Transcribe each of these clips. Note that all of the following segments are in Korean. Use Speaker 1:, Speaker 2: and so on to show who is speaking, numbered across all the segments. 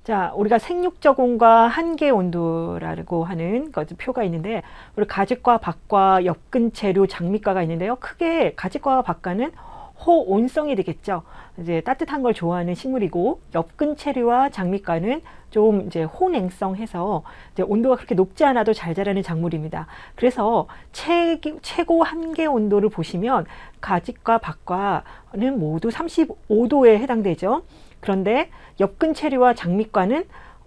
Speaker 1: 자, 우리가 생육적온과 한계 온도라고 하는 표가 있는데, 우리 가직과 박과, 엽근체류, 장미과가 있는데요. 크게 가직과 박과는 호온성이 되겠죠. 이제 따뜻한 걸 좋아하는 식물이고, 엽근체류와 장미과는 좀 이제 호냉성해서 이제 온도가 그렇게 높지 않아도 잘 자라는 작물입니다. 그래서 최고 한계 온도를 보시면 가직과 박과는 모두 35도에 해당되죠. 그런데 엽근체류와 장미과는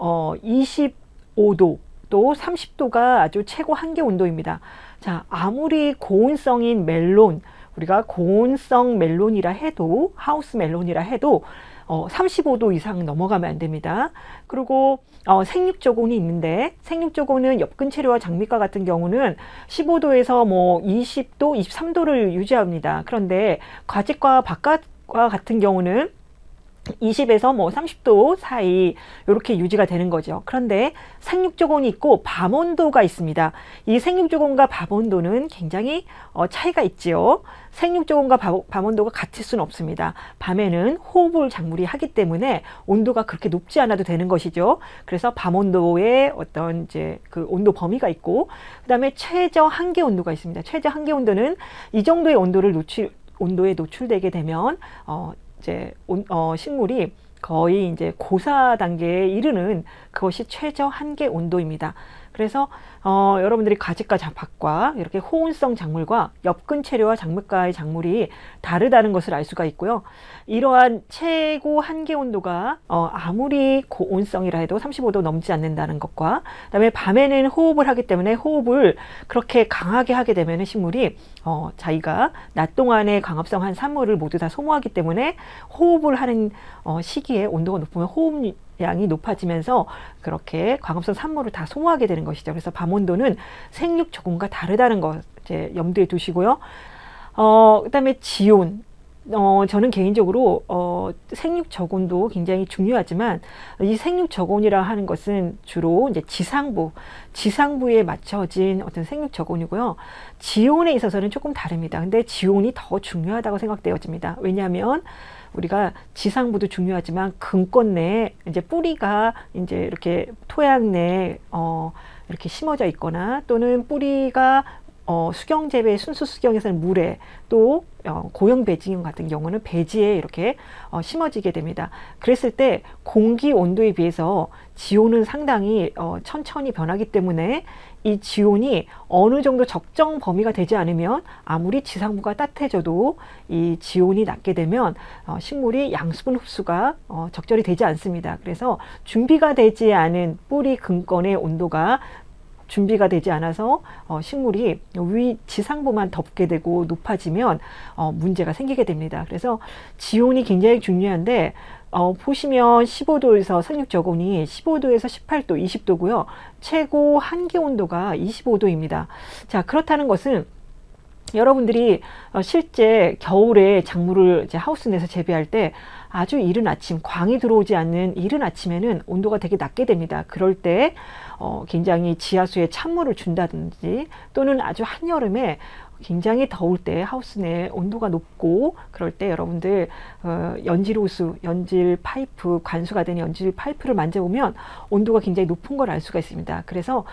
Speaker 1: 25도 또 30도가 아주 최고 한계 온도입니다. 자, 아무리 고온성인 멜론, 우리가 고온성 멜론이라 해도, 하우스 멜론이라 해도 35도 이상 넘어가면 안 됩니다. 그리고 생육적온이 있는데, 생육적온은 엽근체류와 장미과 같은 경우는 15도에서 뭐 20도, 23도를 유지합니다. 그런데 가직과 박과 같은 경우는 20에서 뭐 30도 사이 이렇게 유지가 되는 거죠. 그런데 생육적온이 있고 밤온도가 있습니다. 이 생육적온과 밤온도는 굉장히 차이가 있지요. 생육적온과 밤온도가 같을 수는 없습니다. 밤에는 호흡을 작물이 하기 때문에 온도가 그렇게 높지 않아도 되는 것이죠. 그래서 밤온도에 어떤 이제 그 온도 범위가 있고, 그 다음에 최저 한계 온도가 있습니다. 최저 한계 온도는 이 정도의 온도에 노출되게 되면 이제 식물이 거의 이제 고사 단계에 이르는 그것이 최저 한계 온도입니다. 그래서 여러분들이 가직과 박과 이렇게 호온성 작물과 엽근체류와 장미과의 작물이 다르다는 것을 알 수가 있고요. 이러한 최고 한계 온도가 아무리 고온성이라 해도 35도 넘지 않는다는 것과, 그다음에 밤에는 호흡을 하기 때문에 호흡을 그렇게 강하게 하게 되면 식물이 자기가 낮 동안에 광합성 한 산물을 모두 다 소모하기 때문에 호흡을 하는 시기에 온도가 높으면 호흡량이 높아지면서 그렇게 광합성 산물을 다 소모하게 되는 것이죠. 그래서 밤온도는 생육적온과 다르다는 것 이제 염두에 두시고요. 그다음에 지온. 저는 개인적으로 생육적온도 굉장히 중요하지만, 이 생육적온이라 하는 것은 주로 이제 지상부에 맞춰진 어떤 생육적온이고요. 지온에 있어서는 조금 다릅니다. 근데 지온이 더 중요하다고 생각되어집니다. 왜냐하면 우리가 지상부도 중요하지만 근권 내에 이제 뿌리가 이제 이렇게 토양 내에 이렇게 심어져 있거나, 또는 뿌리가 수경재배, 순수 수경에서는 물에, 또 고형 배지경 같은 경우는 배지에 이렇게 심어지게 됩니다. 그랬을 때 공기 온도에 비해서 지온은 상당히 천천히 변하기 때문에, 이 지온이 어느 정도 적정 범위가 되지 않으면 아무리 지상부가 따뜻해져도 이 지온이 낮게 되면 식물이 양수분 흡수가 적절히 되지 않습니다. 그래서 준비가 되지 않은 뿌리 근권의 온도가 준비가 되지 않아서 식물이 위 지상부만 덮게 되고 높아지면 문제가 생기게 됩니다. 그래서 지온이 굉장히 중요한데, 보시면 15도에서 생육적온이 15도에서 18도, 20도고요. 최고 한계 온도가 25도입니다. 자, 그렇다는 것은 여러분들이 실제 겨울에 작물을 이제 하우스 내에서 재배할 때 아주 이른 아침, 광이 들어오지 않는 이른 아침에는 온도가 되게 낮게 됩니다. 그럴 때 굉장히 지하수에 찬물을 준다든지, 또는 아주 한여름에 굉장히 더울 때 하우스 내 온도가 높고 그럴 때 여러분들 연질 호수, 연질 파이프, 관수가 된 연질 파이프를 만져보면 온도가 굉장히 높은 걸 알 수가 있습니다. 그래서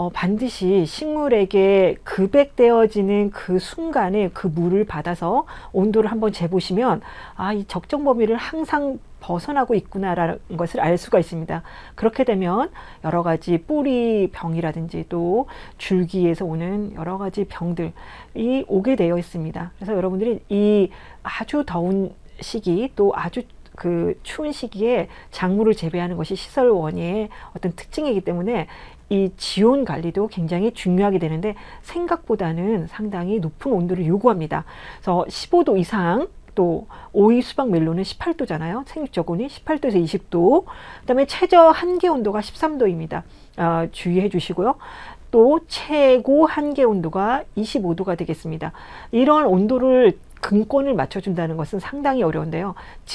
Speaker 1: 반드시 식물에게 급액되어지는 그 순간에 그 물을 받아서 온도를 한번 재보시면, 이 적정 범위를 항상 벗어나고 있구나라는 것을 알 수가 있습니다. 그렇게 되면 여러 가지 뿌리 병이라든지 또 줄기에서 오는 여러 가지 병들이 오게 되어 있습니다. 그래서 여러분들이 이 아주 더운 시기, 또 아주 그 추운 시기에 작물을 재배하는 것이 시설원의 어떤 특징이기 때문에 이 지온 관리도 굉장히 중요하게 되는데, 생각보다는 상당히 높은 온도를 요구합니다. 그래서 15도 이상, 또 오이 수박 멜론은 18도잖아요. 생육적온이 18도에서 20도. 그다음에 최저 한계 온도가 13도입니다. 주의해 주시고요. 또 최고 한계 온도가 25도가 되겠습니다. 이런 온도를 근권을 맞춰준다는 것은 상당히 어려운데요.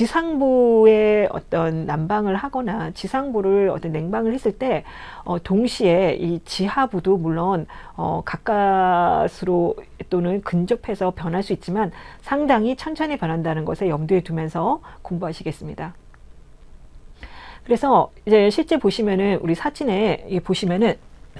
Speaker 1: 지상부에 어떤 난방을 하거나 지상부를 어떤 냉방을 했을 때 동시에 이 지하부도 물론 가까스로 또는 근접해서 변할 수 있지만 상당히 천천히 변한다는 것에 염두에 두면서 공부하시겠습니다. 그래서 이제 실제 보시면은 우리 사진에 보시면은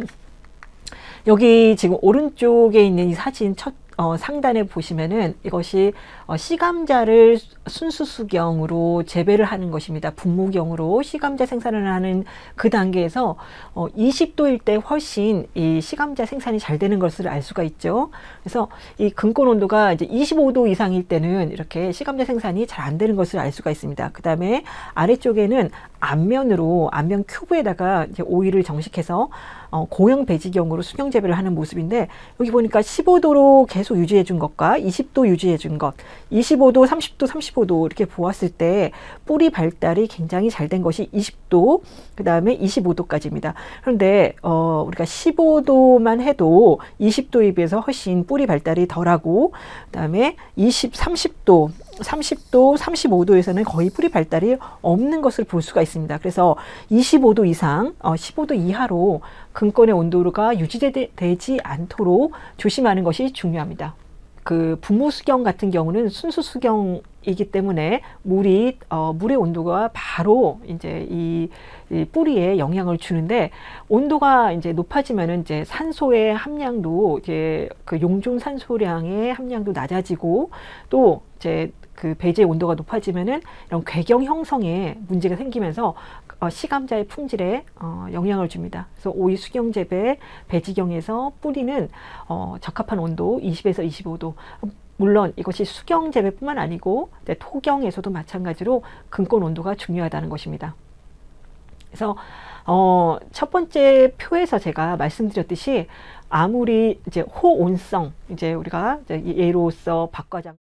Speaker 1: 여기 지금 오른쪽에 있는 이 사진 상단에 보시면은 이것이 씨감자를 순수수경으로 재배를 하는 것입니다. 분무경으로 씨감자 생산을 하는 그 단계에서 20도일 때 훨씬 이 씨감자 생산이 잘 되는 것을 알 수가 있죠. 그래서 이 근권 온도가 이제 25도 이상일 때는 이렇게 씨감자 생산이 잘 안 되는 것을 알 수가 있습니다. 그 다음에 아래쪽에는 앞면 큐브에다가 이제 오일을 정식해서 고형 배지경으로 수경 재배를 하는 모습인데, 여기 보니까 15도로 계속 유지해 준 것과 20도 유지해 준 것, 25도, 30도, 35도 이렇게 보았을 때 뿌리 발달이 굉장히 잘 된 것이 20도, 그 다음에 25도까지입니다. 그런데 우리가 15도만 해도 20도에 비해서 훨씬 뿌리 발달이 덜하고, 그 다음에 30도, 35도에서는 거의 뿌리 발달이 없는 것을 볼 수가 있습니다. 그래서 25도 이상, 15도 이하로 근권의 온도가 유지되지 않도록 조심하는 것이 중요합니다. 그 분무수경 같은 경우는 순수수경이기 때문에 물의 온도가 바로 이제 이 뿌리에 영향을 주는데, 온도가 이제 높아지면은 이제 산소의 함량도 이제 그 용존 산소량의 함량도 낮아지고, 또 이제 그 배지의 온도가 높아지면은 이런 궤경 형성에 문제가 생기면서 씨감자의 품질에 영향을 줍니다. 그래서 오이 수경 재배 배지경에서 뿌리는 적합한 온도 20에서 25도. 물론 이것이 수경 재배뿐만 아니고 토경에서도 마찬가지로 근권 온도가 중요하다는 것입니다. 그래서 첫 번째 표에서 제가 말씀드렸듯이 아무리 이제 호온성, 이제 우리가 예로서 박 과장